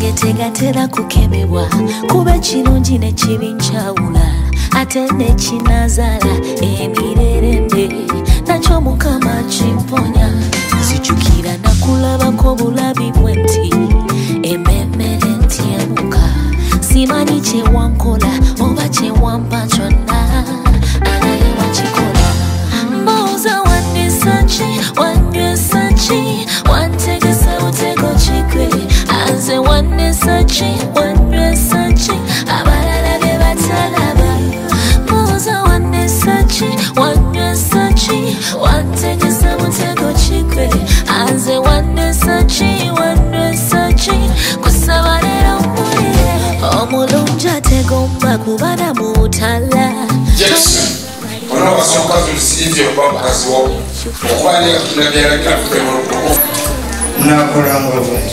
amage tegatera kukebebwa kuba kirungi ne kibi nkyawula ate ne kinazaala emirerembe nakyo mukama kimponya nzijukira nakulabako bulabi bwe nti ememmere ntyemuka simanyi kyewankola oba kyewampa kyonna anaye wakikola mbooza wandisa ki wanywesa ki wantegesa butego kikwe anze wandisa ki wanywesa ki abalala be batalaba mbooza wandisa ki wanywesa ki wantegesa butego kikwe anze wandisa ki wanywesa ki kusaba lero mpulire omulungi ategomba kubala mu butala Ono wasokazi Sylvia kwa mkazi wao. Okwani tunabiara kila mtu mmoja. Na kolango voice.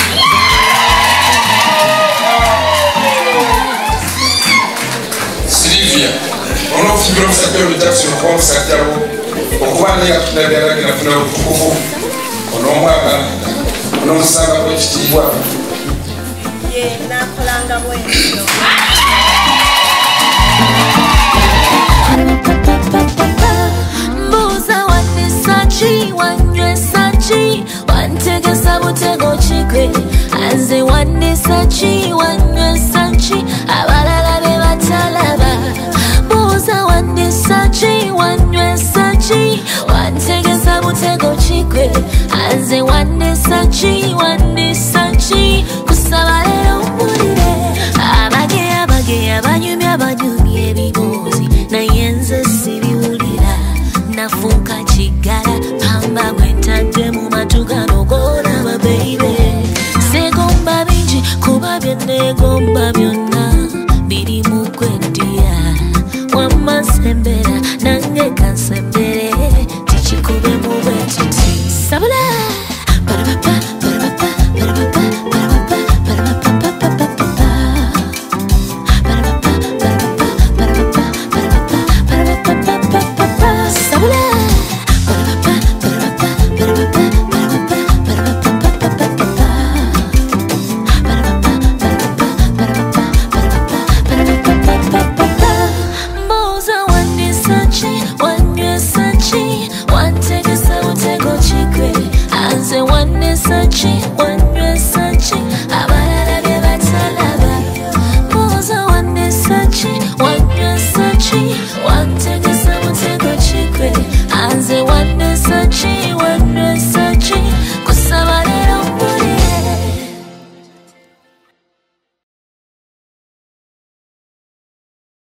Sylvia, ono figura msakero mitaxi kwa msakero. Okwani tunabiara kila mtu mmoja. Ono mwaka. Ono msanga kwa chitiwa. Ye na kolanga voice. Mbuza wandisa ki wanywesa ki wantegesa butego kikwe anze wandisa ki wanywesa ki abalala be batalaba mbuza wandisa ki wanywesa ki wantegesa butego kikwe anze wandisa ki kusaba lero mpulire abage abanyumya ebibuuzi naye nze sibiwulira nafuuka kiggala pamba gwentadde mu matu gano goolaba beibe segomba bingi kuba bye neegomba byonna